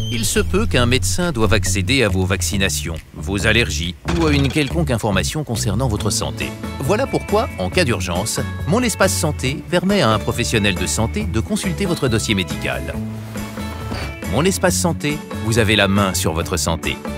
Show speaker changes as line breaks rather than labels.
Il se peut qu'un médecin doive accéder à vos vaccinations, vos allergies ou à une quelconque information concernant votre santé. Voilà pourquoi, en cas d'urgence, Mon Espace Santé permet à un professionnel de santé de consulter votre dossier médical. Mon Espace Santé, vous avez la main sur votre santé.